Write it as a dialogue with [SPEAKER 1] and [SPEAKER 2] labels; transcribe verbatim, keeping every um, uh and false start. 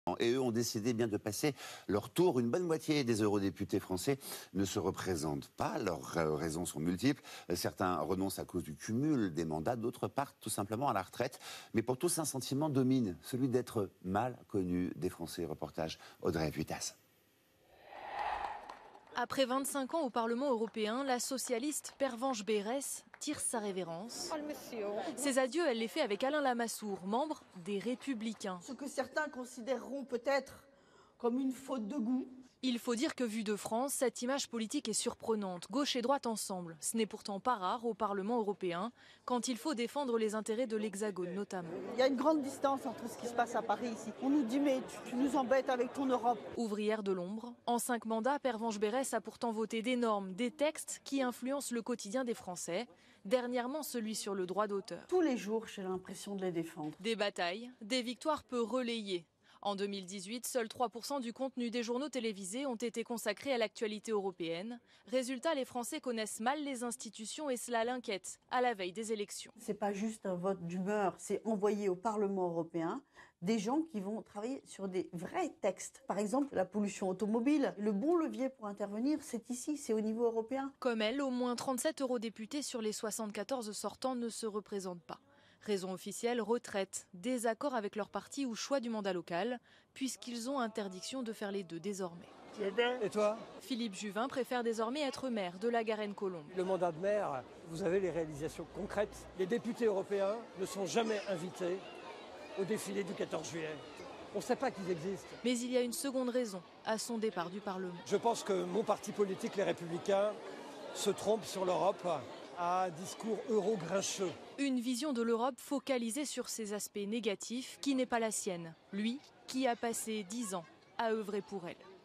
[SPEAKER 1] Et eux ont décidé bien de passer leur tour. Une bonne moitié des eurodéputés français ne se représentent pas. Leurs raisons sont multiples. Certains renoncent à cause du cumul des mandats, d'autres partent tout simplement à la retraite. Mais pour tous, un sentiment domine, celui d'être mal connu des Français. Reportage Audrey Vuittas.
[SPEAKER 2] Après vingt-cinq ans au Parlement européen, la socialiste Pervenche Berès tire sa révérence. Ses adieux, elle les fait avec Alain Lamassoure, membre des Républicains.
[SPEAKER 3] Ce que certains considéreront peut-être comme une faute de goût.
[SPEAKER 2] Il faut dire que vu de France, cette image politique est surprenante. Gauche et droite ensemble. Ce n'est pourtant pas rare au Parlement européen, quand il faut défendre les intérêts de l'Hexagone notamment.
[SPEAKER 3] Il y a une grande distance entre ce qui se passe à Paris ici. On nous dit mais tu, tu nous embêtes avec ton Europe.
[SPEAKER 2] Ouvrière de l'ombre, en cinq mandats, Pervenche Berès a pourtant voté des normes, des textes qui influencent le quotidien des Français. Dernièrement, celui sur le droit d'auteur.
[SPEAKER 3] Tous les jours, j'ai l'impression de les défendre.
[SPEAKER 2] Des batailles, des victoires peu relayées. En deux mille dix-huit, seuls trois pour cent du contenu des journaux télévisés ont été consacrés à l'actualité européenne. Résultat, les Français connaissent mal les institutions et cela l'inquiète à la veille des élections.
[SPEAKER 3] C'est pas juste un vote d'humeur, c'est envoyer au Parlement européen des gens qui vont travailler sur des vrais textes. Par exemple, la pollution automobile. Le bon levier pour intervenir, c'est ici, c'est au niveau européen.
[SPEAKER 2] Comme elle, au moins trente-sept eurodéputés sur les soixante-quatorze sortants ne se représentent pas. Raison officielle, retraite, désaccord avec leur parti ou choix du mandat local, puisqu'ils ont interdiction de faire les deux désormais.
[SPEAKER 4] Tu vas bien ? Et toi ?
[SPEAKER 2] Philippe Juvin préfère désormais être maire de la Garenne-Colombes.
[SPEAKER 4] Le mandat de maire, vous avez les réalisations concrètes. Les députés européens ne sont jamais invités au défilé du quatorze juillet. On ne sait pas qu'ils existent.
[SPEAKER 2] Mais il y a une seconde raison à son départ du Parlement.
[SPEAKER 4] Je pense que mon parti politique, les Républicains, se trompe sur l'Europe à un discours euro-grincheux.
[SPEAKER 2] Une vision de l'Europe focalisée sur ses aspects négatifs qui n'est pas la sienne. Lui, qui a passé dix ans à œuvrer pour elle.